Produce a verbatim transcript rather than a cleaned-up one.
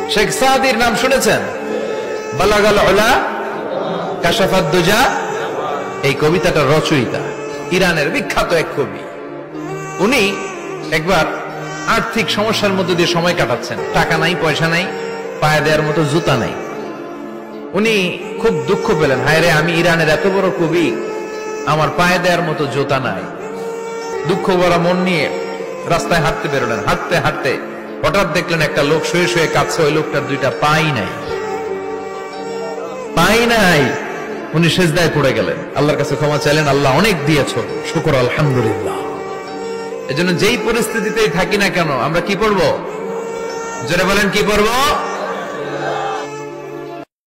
শেখ সাদির নাম শুনেছেন? বালাগাল উলা কাশাফাদ দুজা, এই কবিতাটা রচয়িতা ইরানের বিখ্যাত এক কবি। উনি একবার আর্থিক সমস্যার মধ্যে দিয়ে সময় কাটাচ্ছেন, টাকা নাই, পয়সা নাই, পায়ে দেওয়ার মতো জুতা নাই। উনি খুব দুঃখ পেলেন, হায় রে, আমি ইরানের এত বড় কবি, আমার পায়ে দেওয়ার মতো জুতা নাই। দুঃখ ভরা মন নিয়ে রাস্তায় হাঁটতে বেরোলেন। হাঁটতে হাঁটতে হঠাৎ দেখলেন একটা লোক শুয়ে শুয়ে কাঁদছে, ওই লোকটার দুইটা পাই নাই, পাই নাই। উনি সেজদায় পড়ে গেলেন, আল্লাহর কাছে ক্ষমা চাইলেন, আল্লাহ অনেক দিয়েছ, শুকর আলহামদুলিল্লাহ। এজন্য যেই পরিস্থিতিতেই থাকি না কেন আমরা কি পড়বো? জোরে বলেন, কি পড়বো?